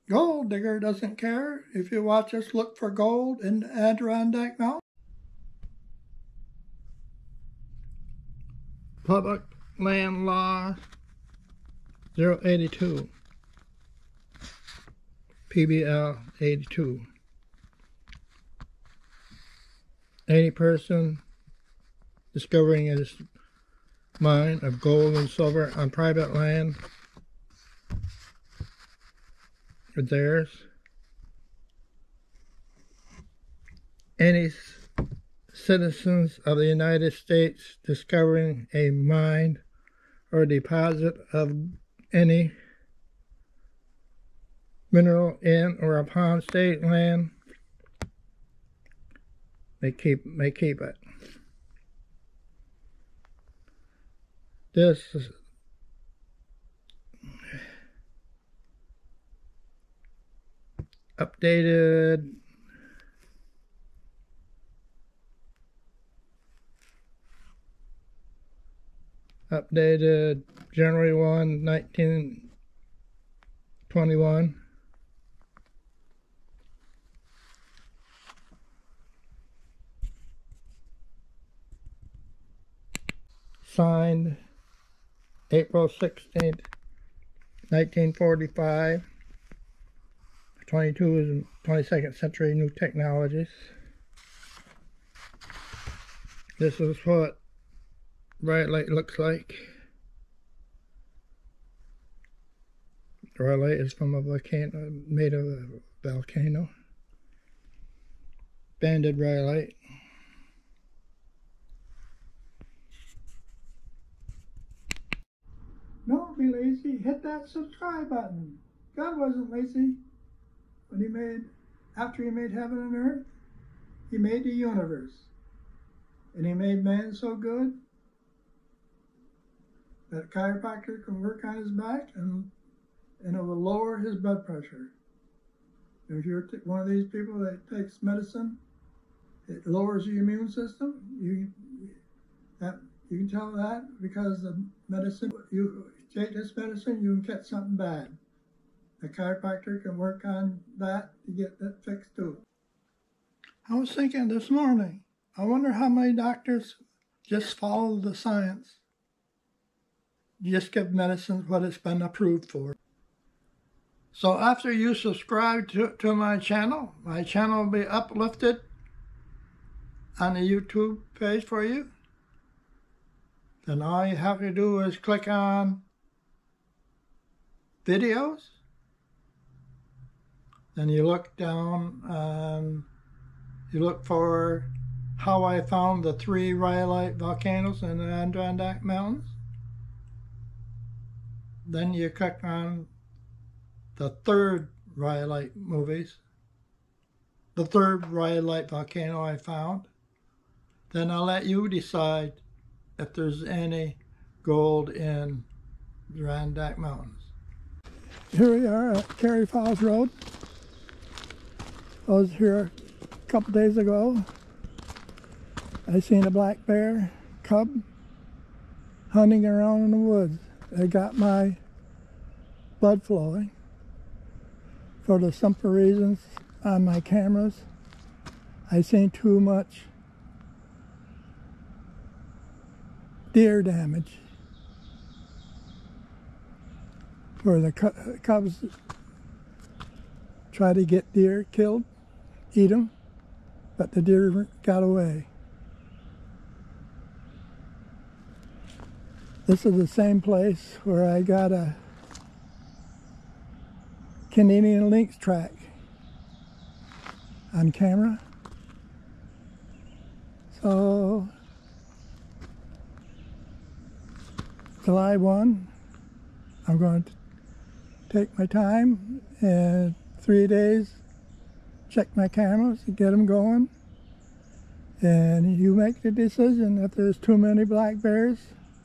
Gold digger doesn't care if you watch us look for gold in the Adirondack Mt. Public Land Law 082, PBL 82. Any person discovering a mine of gold and silver on private land or theirs. Any citizens of the United States discovering a mine or deposit of any mineral in or upon state land may keep it. This is updated January 1, 1921. Signed April 16th, 1945. 22 is 22nd century new technologies. This is what rhyolite looks like. Rhyolite is from a volcano, made of a volcano. Banded rhyolite. Don't be lazy. Hit that subscribe button. God wasn't lazy when he made, after he made heaven and earth, he made the universe. And he made man so good that a chiropractor can work on his back and it will lower his blood pressure. And if you're one of these people that takes medicine, it lowers your immune system. You can tell that because the medicine, you take this medicine, you can get something bad. A chiropractor can work on that to get that fixed too. I was thinking this morning, I wonder how many doctors just follow the science. Just give medicine what it's been approved for. So after you subscribe to my channel will be uplifted on the YouTube page for you. Then all you have to do is click on videos. Then you look down and you look for how I found the 3 rhyolite volcanoes in the Adirondack Mountains. Then you click on the 3rd rhyolite movies, the 3rd rhyolite volcano I found. Then I'll let you decide if there's any gold in the Adirondack Mountains. Here we are at Cary Falls Road. I was here a couple days ago. I seen a black bear cub hunting around in the woods. They got my blood flowing. For the simple reasons on my cameras, I seen too much deer damage. Where the cubs try to get deer killed, eat them, but the deer got away. This is the same place where I got a Canadian lynx track on camera. So July 1, I'm going to take my time and 3 days check my cameras and get them going, and you make the decision if there's too many black bears,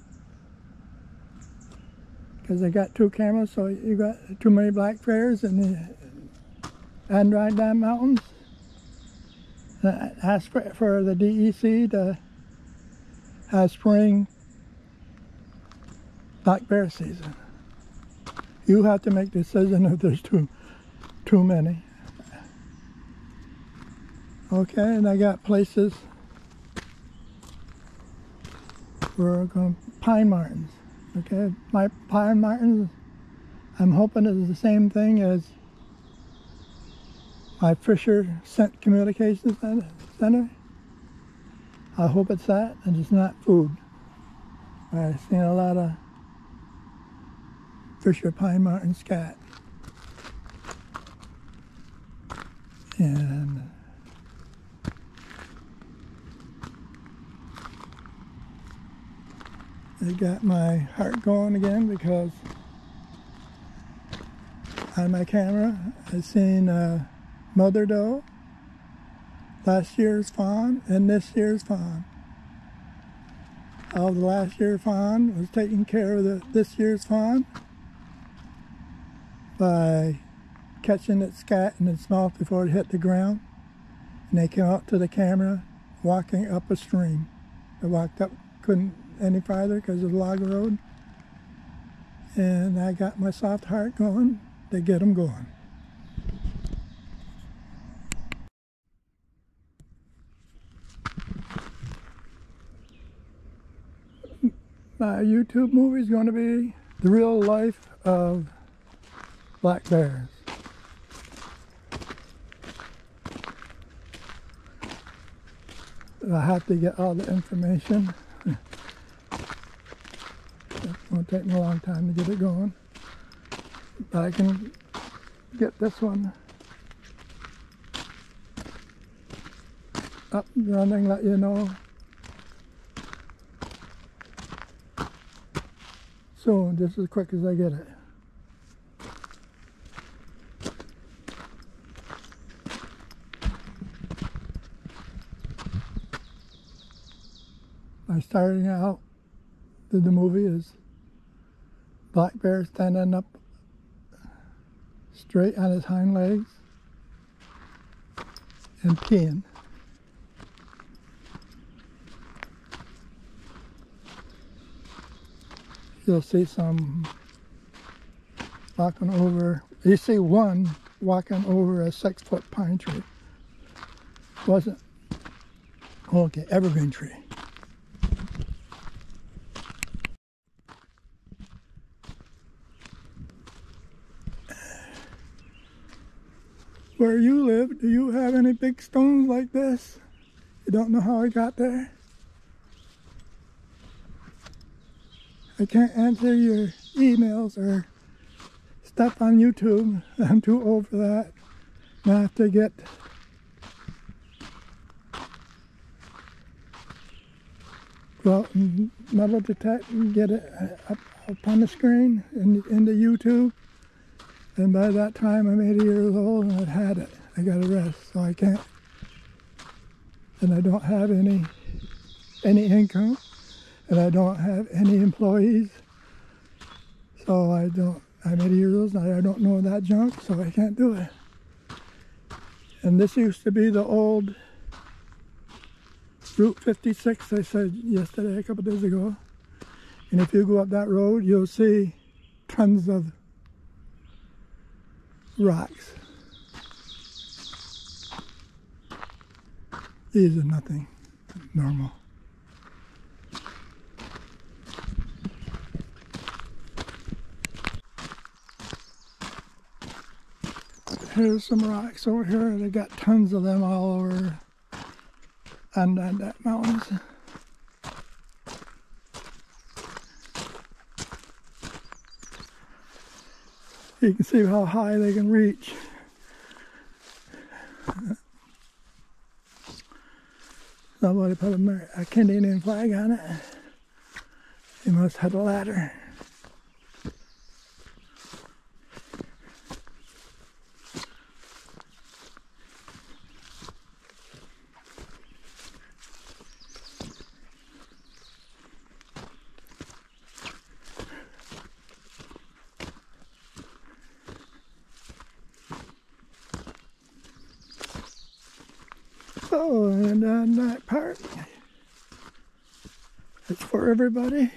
because I got 2 cameras, so you got too many black bears in the Adirondack Mountains. Ask for the DEC to have spring black bear season. You have to make the decision if there's too too many. Okay, and I got places where we're going to pine martins. Okay, my pine martins, I'm hoping is the same thing as my Fisher Scent Communications Center. I hope it's that, and it's not food. I've seen a lot of Fisher pine martin scat. And it got my heart going again because on my camera I've seen mother doe, last year's fawn, and this year's fawn. The last year's fawn was taking care of this year's fawn by catching its scat in its mouth before it hit the ground. And they came out to the camera walking up a stream. I walked up, couldn't any farther because of the log road. And I got my soft heart going to get them going. My YouTube movie is going to be the real life of black bears. I have to get all the information. It's going to take me a long time to get it going. But I can get this one up and running, let you know soon, just as quick as I get it. My starting out in the movie is black bear standing up straight on his hind legs and peeing. You'll see some walking over, you see one walking over a 6-foot pine tree. Wasn't, okay, evergreen tree. Where you live, do you have any big stones like this? You don't know how I got there? I can't answer your emails or stuff on YouTube. I'm too old for that. I have to get go out and metal detect and get it up on the screen into YouTube. And by that time I'm 80 years old and I've had it. I got a rest, so I can't. And I don't have any income. And I don't have any employees. So I'm 80 years old and I don't know that junk, so I can't do it. And this used to be the old Route 56 I said yesterday, a couple days ago. And if you go up that road, you'll see tons of rocks. These are nothing normal. Here's some rocks over here. They got tons of them all over Adirondack Mountains. You can see how high they can reach. Somebody put a Canadian flag on it. They must have a ladder. So, Adirondack Park, it's for everybody,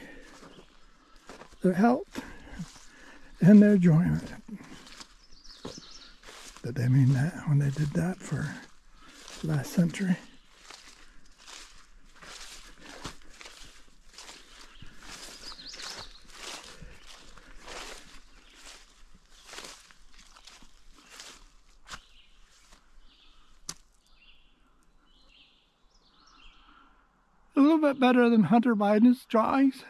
their health and their enjoyment. that they mean that when they did that for last century. A little bit better than Hunter Biden's drawings.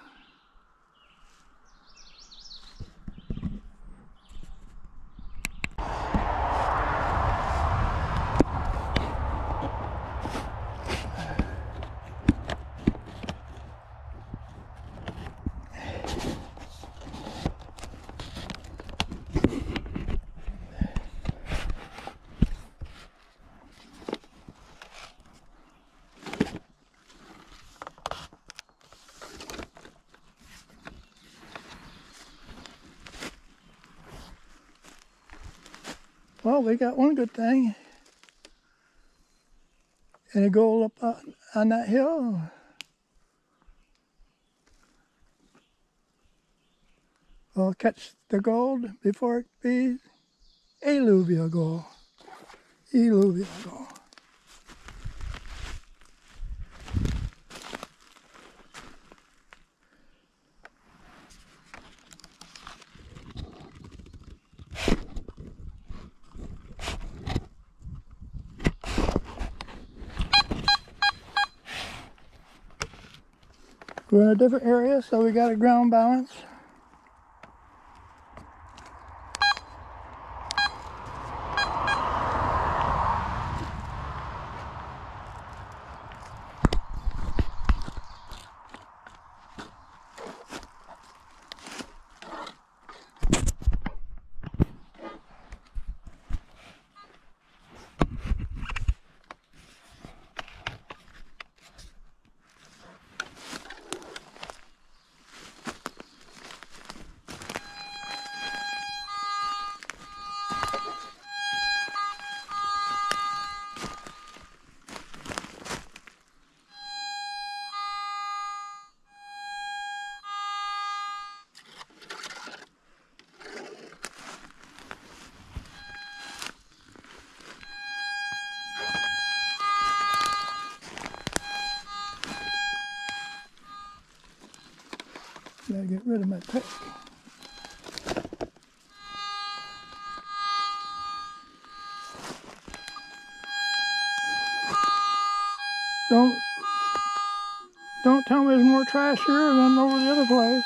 Well, we got one good thing. And a goal up on that hill. We'll catch the gold before it be alluvial gold. Alluvial gold. We're in a different area, so we got a ground balance. Gotta get rid of my pick. Don't tell me there's more trash here than over the other place.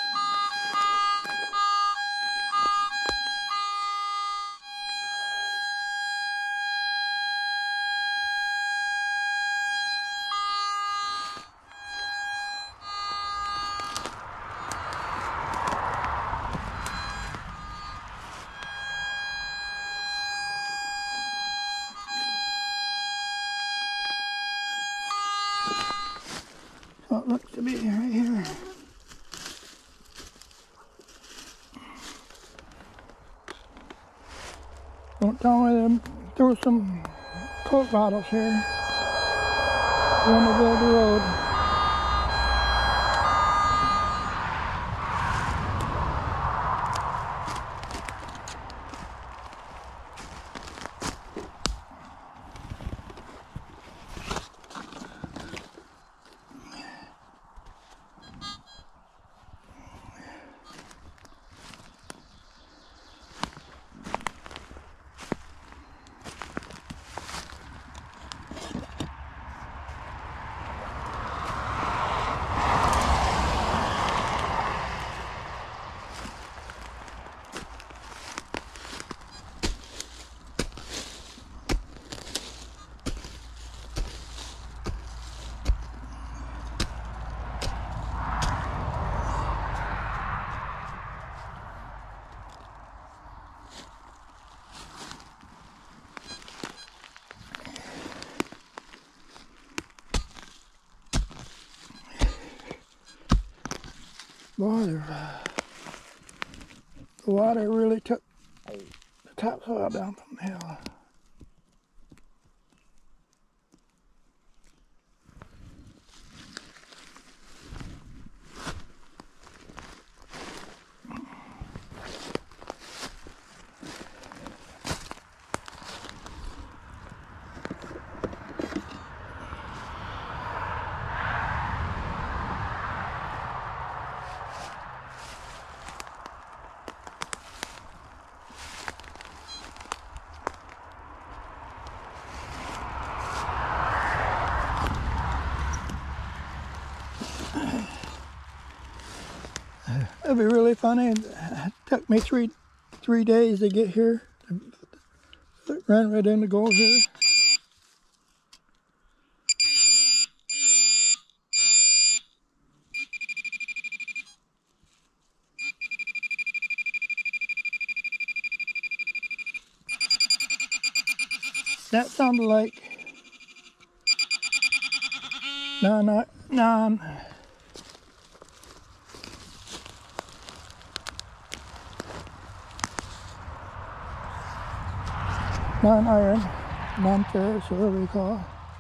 Oh, it looks to be right here. Don't tell me them threw some Coke bottles here. Want to build the road. Boy, the water really took the topsoil down from the hill. It'd be really funny. It took me three days to get here. It ran right in to go here. That sounded like non-iron, non-ferrous, whatever you call it.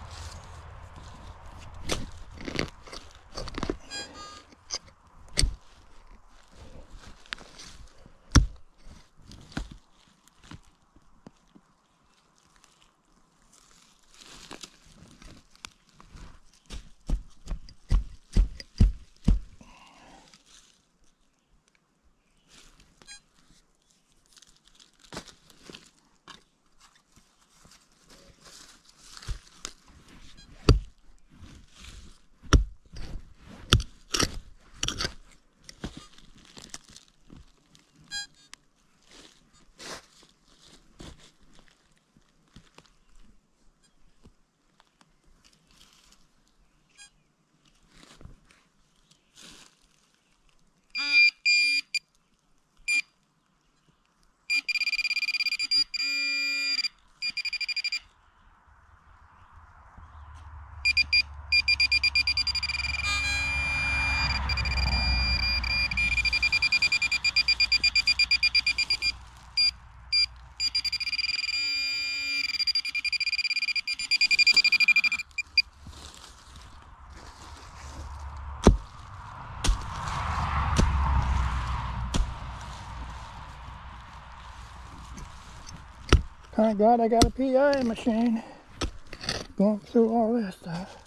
Thank God I got a PI machine going through all this stuff.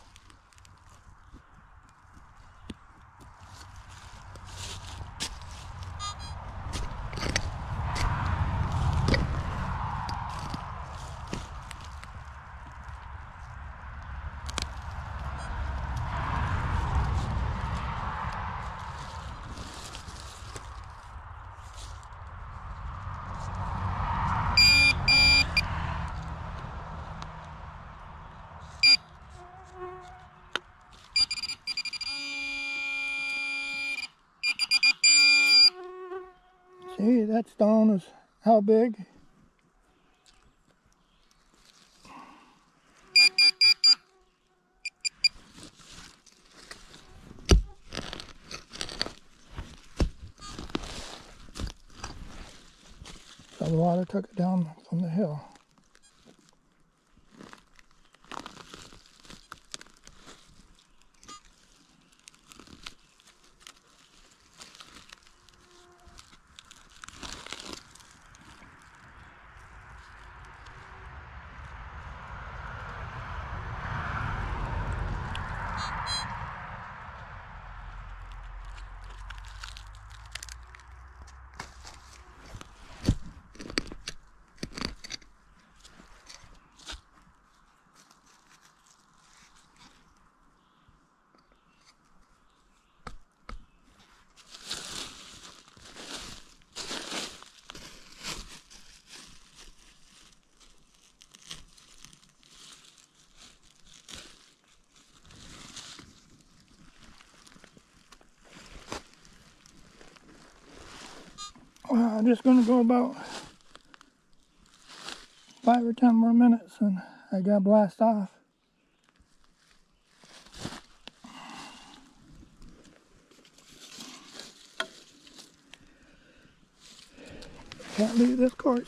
See, that stone is how big? So the water took it down from the hill. Well, I'm just going to go about 5 or 10 more minutes and I got to blast off. Can't leave this course.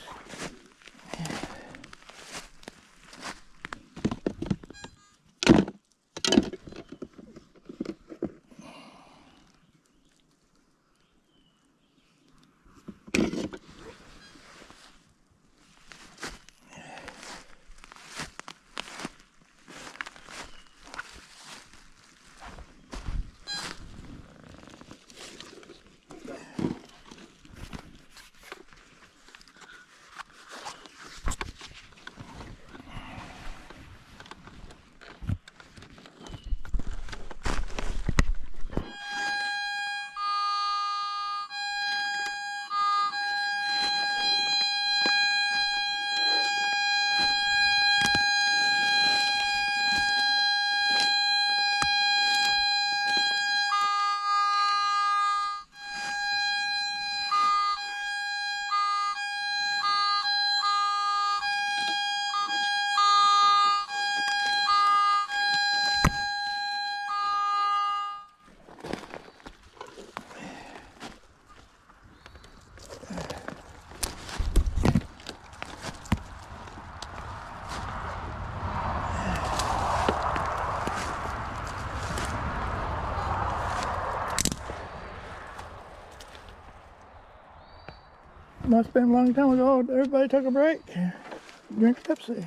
Must have been a long time ago. Everybody took a break. Drink Pepsi.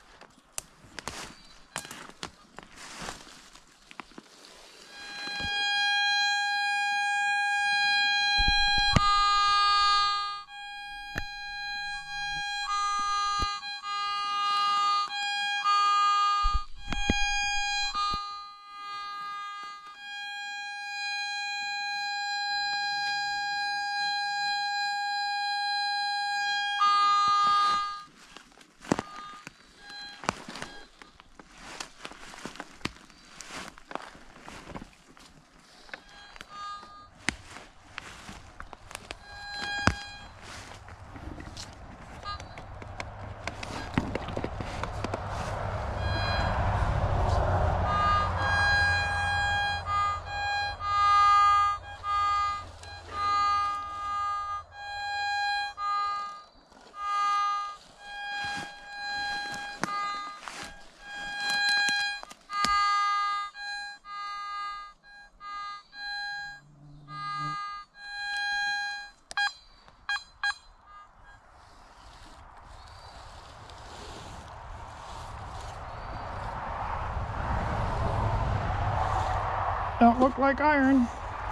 Don't look like iron.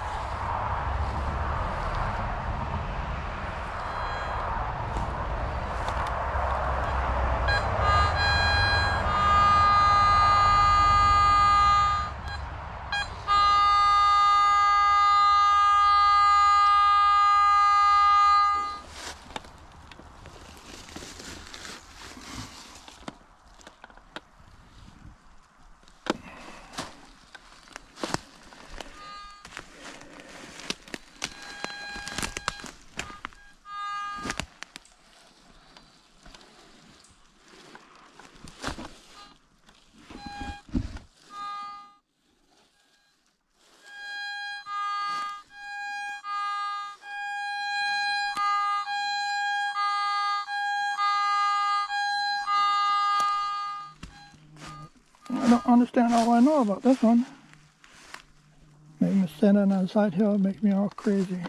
I don't understand all I know about this one. Maybe me standing on the side hill makes me all crazy.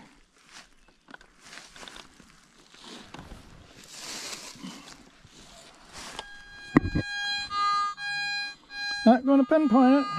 Not going to pinpoint it.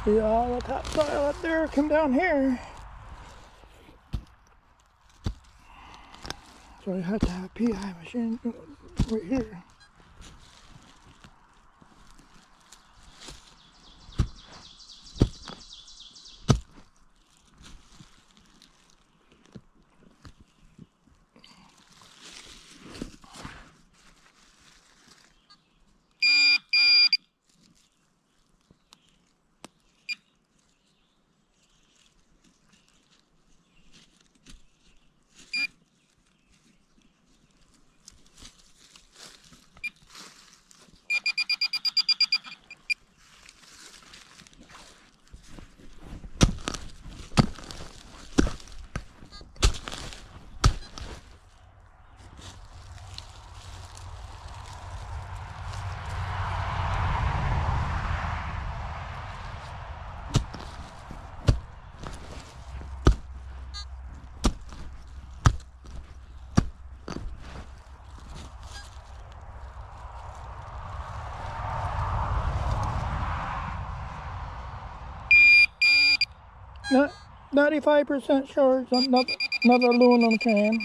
See all the topsoil up there come down here. So I had to have a PI machine right here. Not 95% sure it's another aluminum can.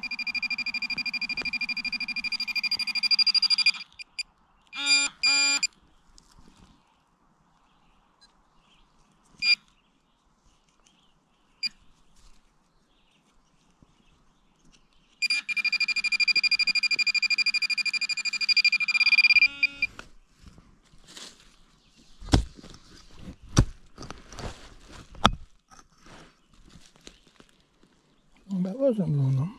That wasn't aluminum.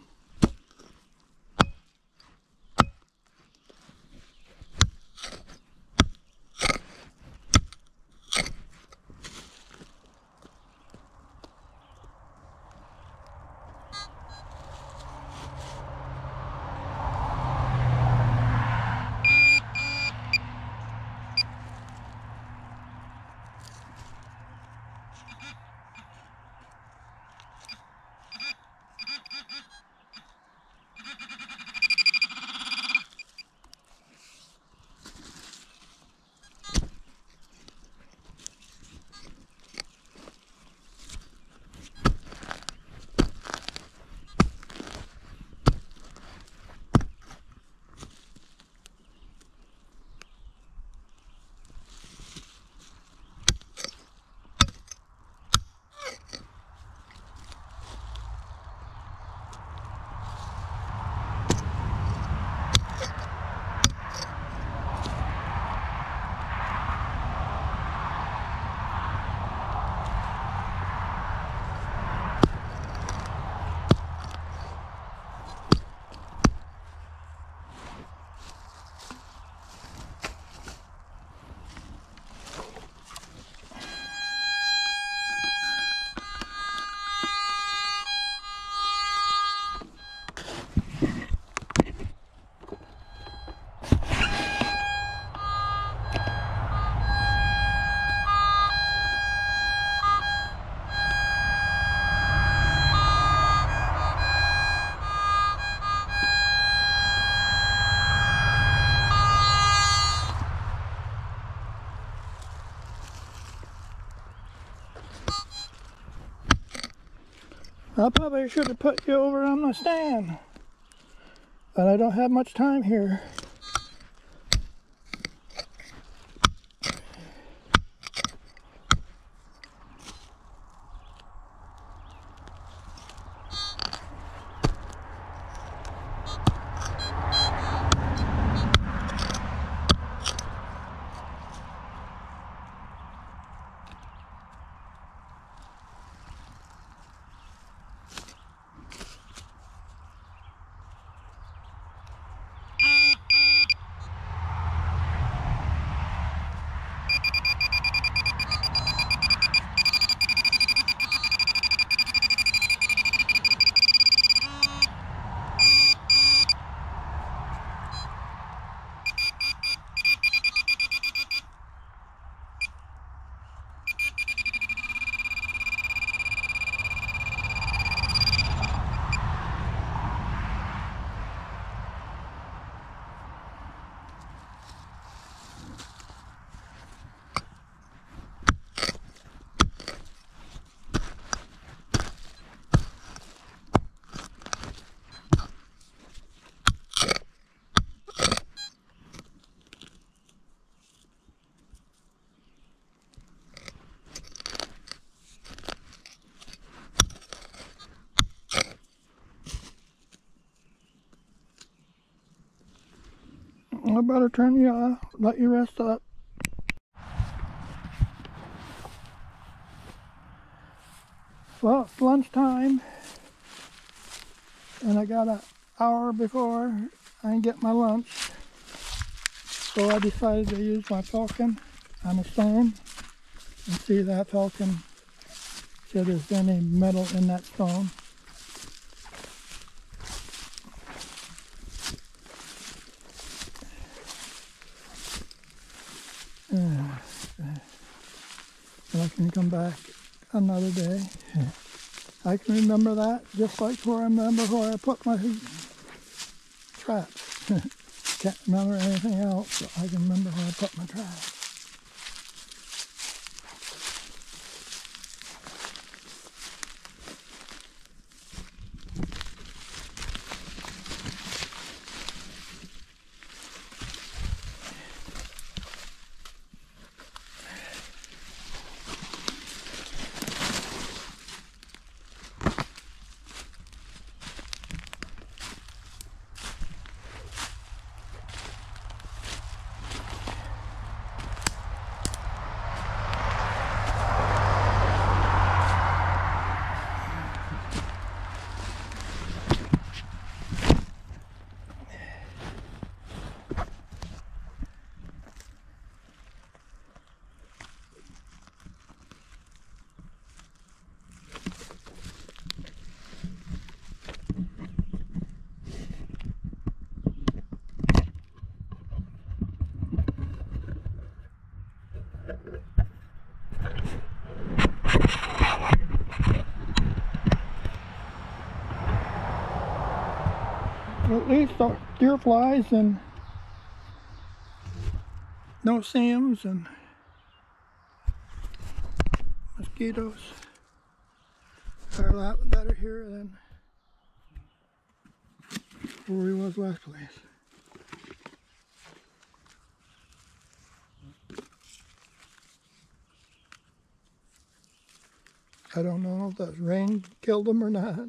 I probably should have put you over on the stand, but I don't have much time here. I better turn you off, let you rest up. Well, it's lunchtime, and I got an hour before I can get my lunch. So I decided to use my falcon on a stone and see if that falcon, see if there's any metal in that stone. And I can come back another day. I can remember that just like where I remember where I put my traps. Can't remember anything else, but I can remember where I put my traps. At least the deer flies and no SAMs and mosquitoes are a lot better here than where we was last place. I don't know if that rain killed them or not.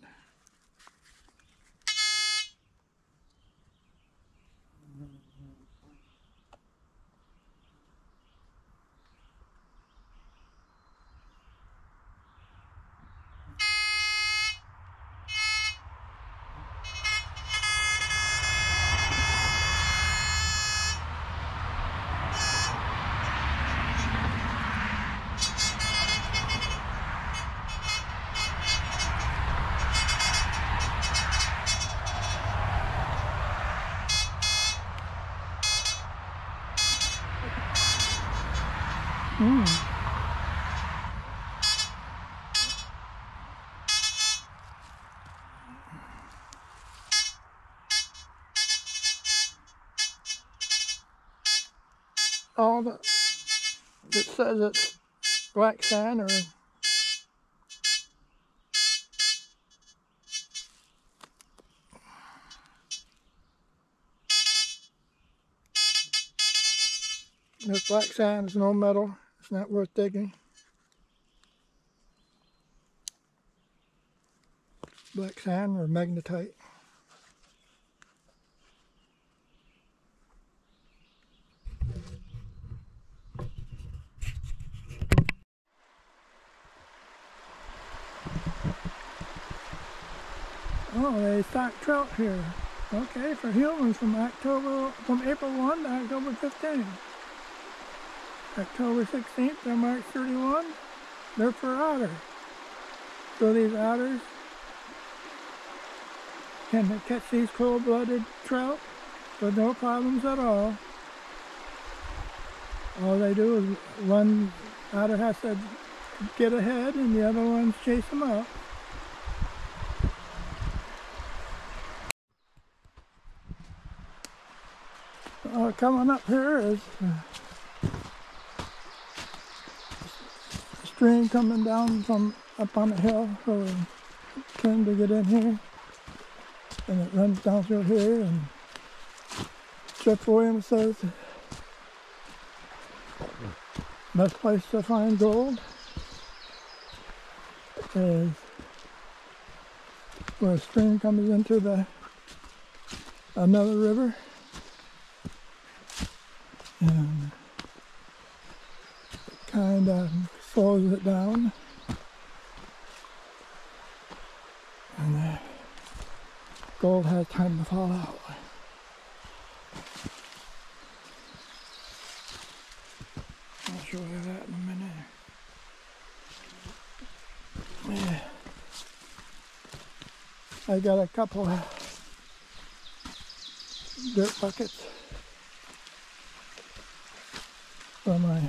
All that says it's black sand or this black sand is no metal. It's not worth digging. Black sand or magnetite. Oh, they stock trout here. Okay, for humans from April 1 to October 15. October 16th to March 31, they're for otter. So these otters can catch these cold-blooded trout with no problems at all. All they do is one otter has to get ahead and the other ones chase them up. Coming up here is a stream coming down from up on the hill, so we tend to get in here, and it runs down through here. And Jeff Williams says best place to find gold is where a stream comes into another river. and it kind of slows it down, and the gold has time to fall out. I'll show you that in a minute. Yeah. I got a couple of dirt buckets for my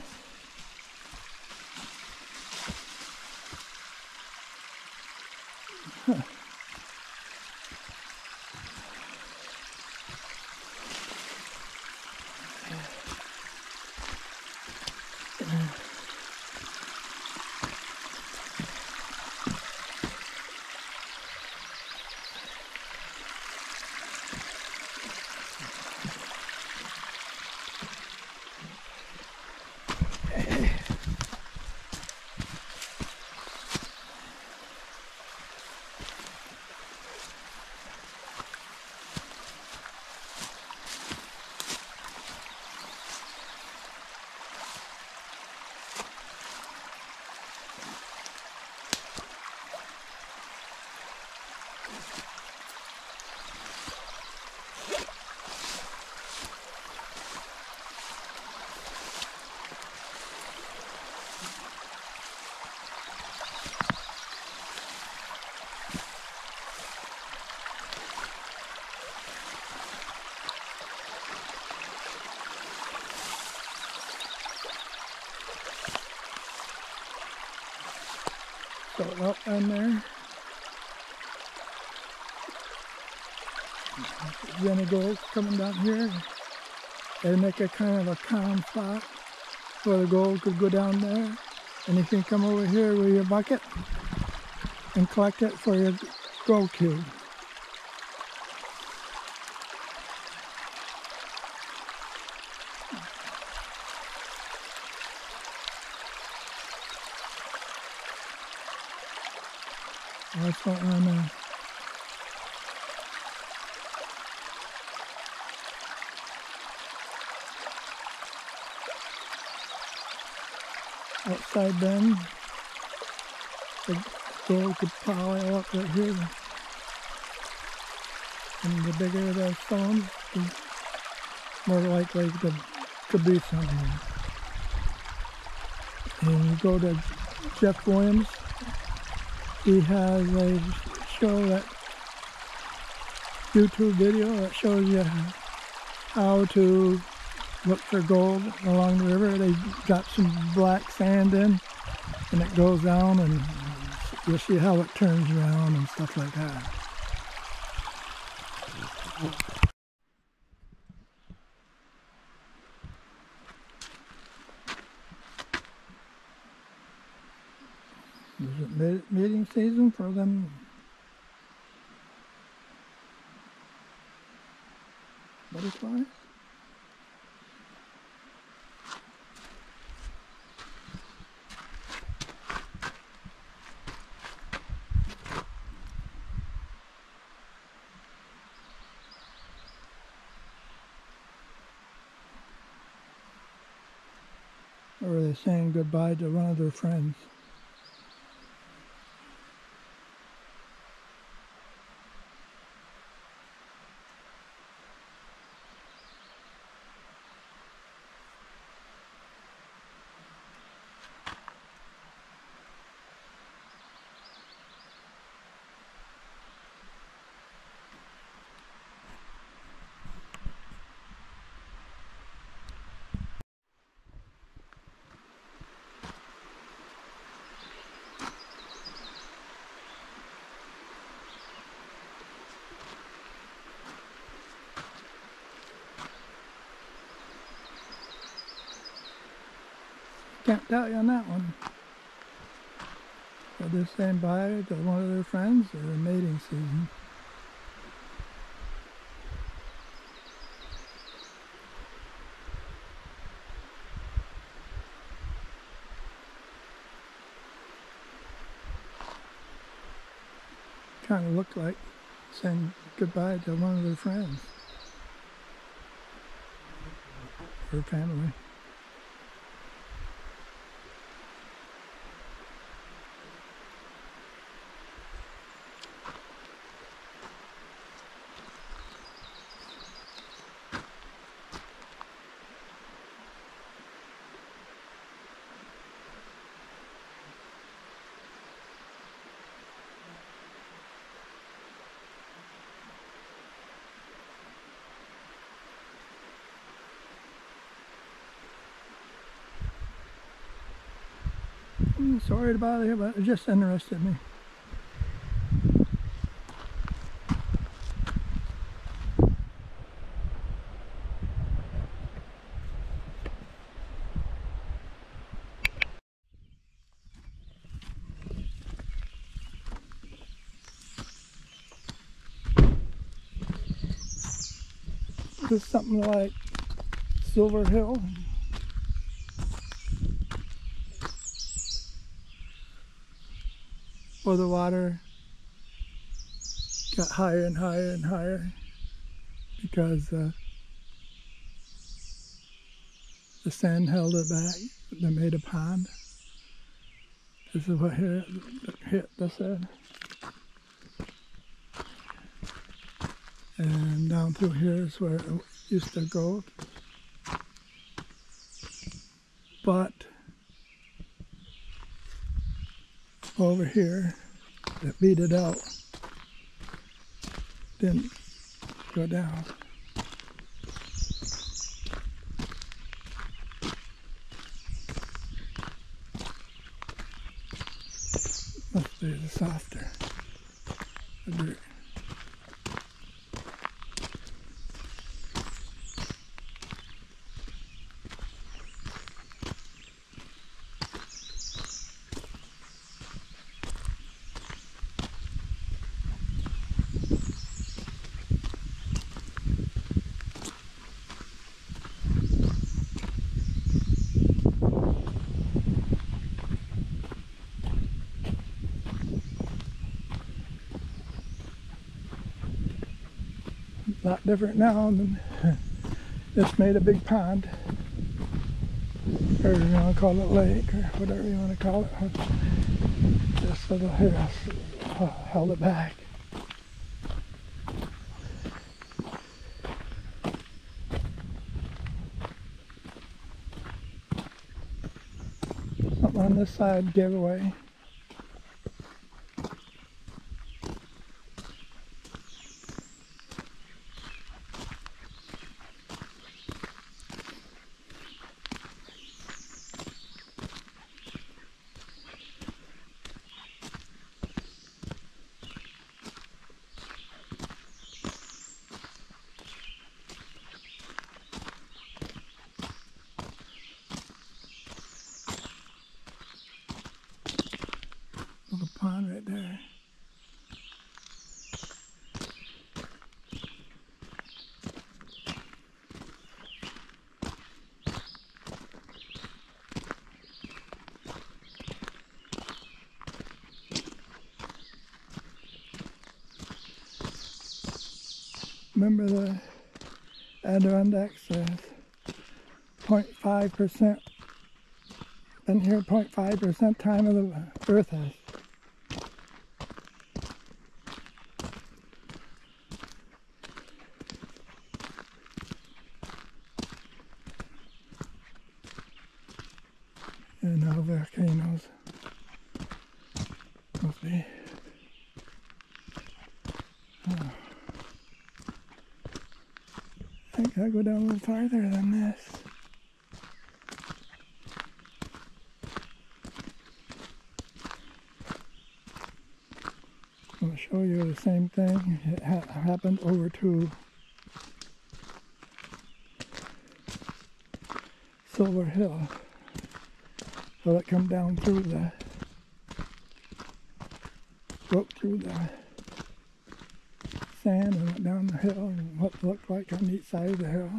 salt up in there. Then it goes coming down here. They make a kind of a calm spot where the gold could go down there. And you can come over here with your bucket and collect it for your gold cube. That's what I'm outside bend. The gold could pile up right here. And the bigger the stone, the more likely there could be something. And you go to Jeff Williams. He has a show, that YouTube video that shows you how to look for gold along the river. They got some black sand in, and it goes down, and you'll see how it turns around and stuff like that. Is it mating season for them? Butterflies? Or are they saying goodbye to one of their friends? Can't tell you on that one. But they're saying bye to one of their friends or mating season. Kind of looked like saying goodbye to one of their friends. her family. I'm sorry to bother you, but it just interested me. This is something like Silver Hill. Where the water got higher and higher and higher because the sand held it back. They made a pond. This is what hit this end. And down through here is where it used to go. But over here, it beat it out. Didn't go down. Must be the softer. The dirt. A lot different now than it's made a big pond, or you want to call it lake, or whatever you want to call it. This little hill held it back. Something on this side gave away. Little pond right there. Remember the Adirondack says 0.5%, been here 0.5% time of the earth has. And now volcanoes must be. Oh. I think I'll go down a little farther than this. I'll show you the same thing. It happened over to Silver Hill. So it come down through broke through the sand and went down the hill, and what looked like on each side of the hill.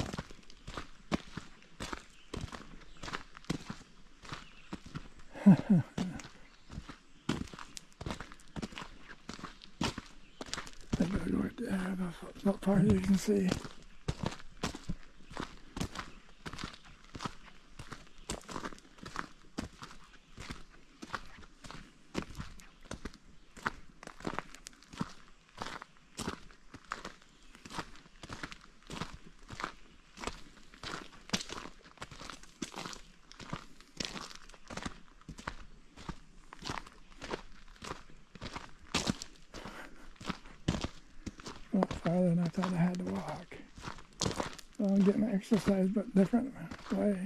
I gotta go right there, about far as you can see. a lot farther than I thought I had to walk. So I'm getting exercise, but different way.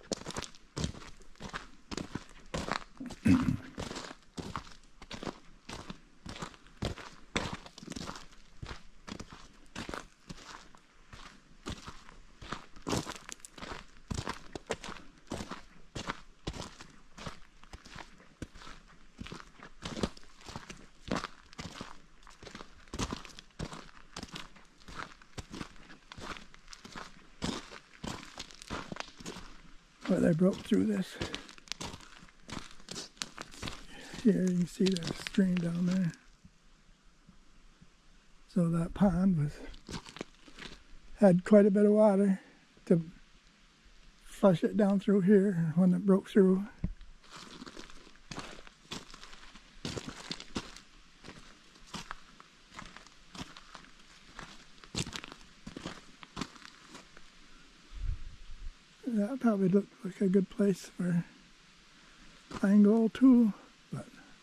But I broke through this. Here you can see there's a stream down there. So that pond had quite a bit of water to flush it down through here when it broke through. That probably looked like a good place for fine gold too, but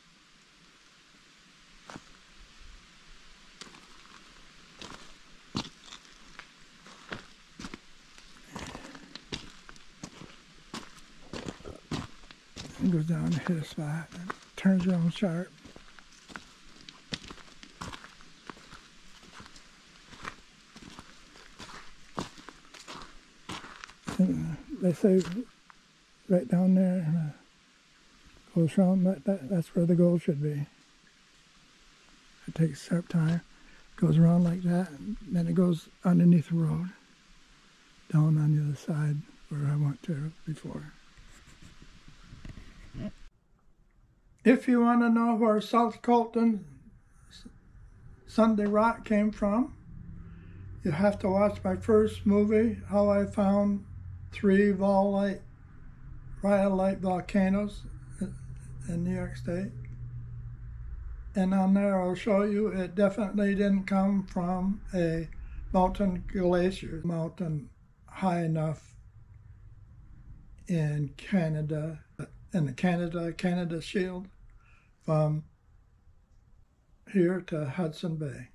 it goes down to hit a spot and turns around sharp. And they say right down there goes around that's where the gold should be. It takes a sharp time, goes around like that, and then it goes underneath the road down on the other side where I went to before. If you want to know where South Colton Sunday Rock came from, you have to watch my first movie, How I Found 3 rhyolite volcanoes in New York State. And on there I'll show you it definitely didn't come from a mountain glacier, mountain high enough in Canada, in the Canada Shield, from here to Hudson Bay.